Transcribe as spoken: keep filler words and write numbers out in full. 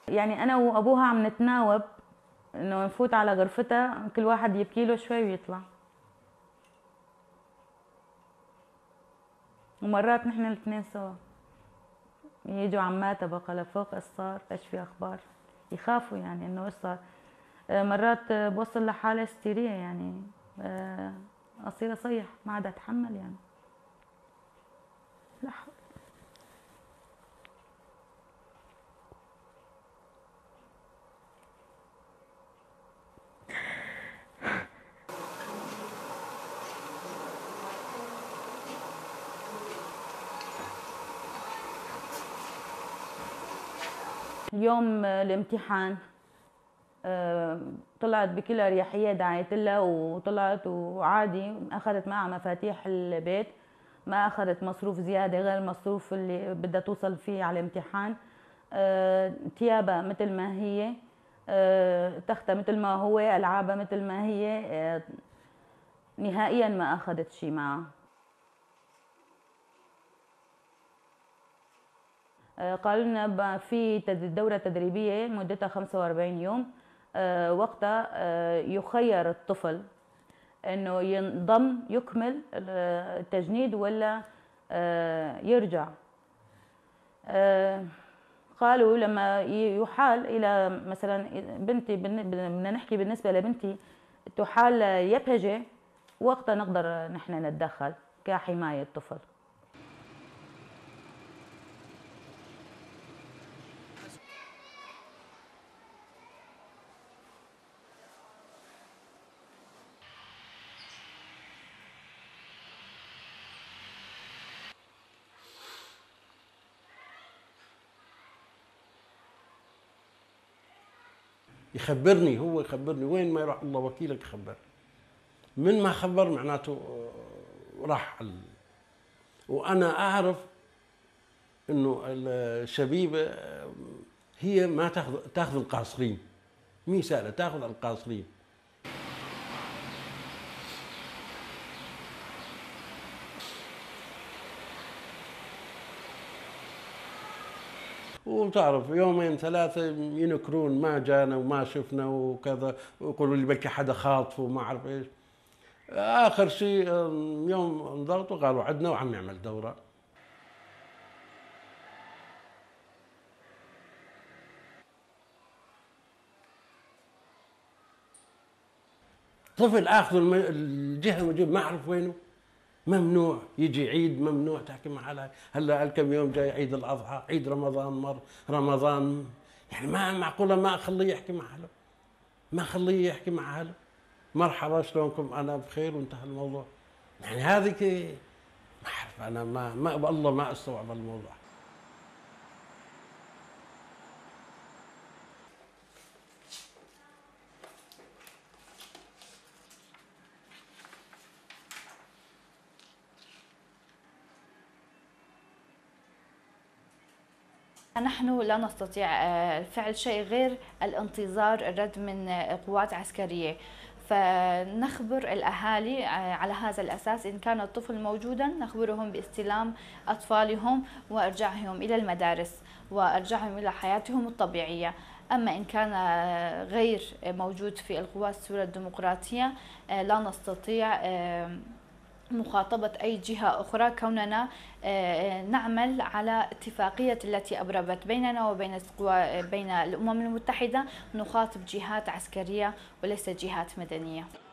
يعني أنا وأبوها عم نتناوب إنه نفوت على غرفتها، كل واحد يبكي له شوي ويطلع. ومرات نحن الاثنين سوا، يجوا عماتها بقى لفوق، ايش صار، ايش في اخبار، يخافوا يعني انه ايش صار. مرات بوصل لحالة هستيرية يعني، اصير اصيح ما عاد اتحمل يعني. لا حول. اليوم الامتحان طلعت بكل اريحيه، دعيت لها وطلعت وعادي، اخذت معها مفاتيح البيت، ما اخذت مصروف زياده غير المصروف اللي بدها توصل فيه على الامتحان. ثيابها مثل ما هي، تختها مثل ما هو، العابها مثل ما هي، نهائيا ما اخذت شيء معها. قالوا لنا في دورة تدريبية مدتها خمسة وأربعين يوم، وقتها يخير الطفل انه ينضم يكمل التجنيد ولا يرجع. قالوا لما يحال الى مثلا بنتي، بدنا نحكي بالنسبه لبنتي تحال يبهجه، وقتها نقدر نحن نتدخل كحمايه طفل. يخبرني، هو يخبرني وين ما يروح الله وكيلك يخبرني. من ما خبر معناته راح. وانا اعرف انه الشبيبه هي ما تاخذ تاخذ القاصرين، مي سهله تاخذ القاصرين. وتعرف يومين ثلاثة ينكرون ما جانا وما شفنا وكذا، ويقولوا لي بلكي حدا خاطفه وما أعرف إيش. آخر شيء يوم انضغطوا قالوا عدنا وعم نعمل دورة. طفل آخذ الجهة موجود ما أعرف وينه، ممنوع يجي عيد، ممنوع تحكي مع حالك. هلا هالكم يوم جاي عيد الاضحى، عيد رمضان، مر رمضان، يعني ما معقوله ما اخليه يحكي مع حاله، ما اخليه يحكي مع حاله. مرحبا شلونكم، انا بخير وانتهى الموضوع. يعني هذه ما اعرف انا، ما ما والله ما استوعب الموضوع. نحن لا نستطيع فعل شيء غير الانتظار الرد من قوات عسكرية، فنخبر الأهالي على هذا الأساس. إن كان الطفل موجودا نخبرهم باستلام أطفالهم وإرجاعهم إلى المدارس وإرجاعهم إلى حياتهم الطبيعية. أما إن كان غير موجود في القوات السورية الديمقراطية لا نستطيع مخاطبة أي جهة أخرى، كوننا نعمل على اتفاقية التي أبرمت بيننا وبين بين الأمم المتحدة، نخاطب جهات عسكرية وليس جهات مدنية.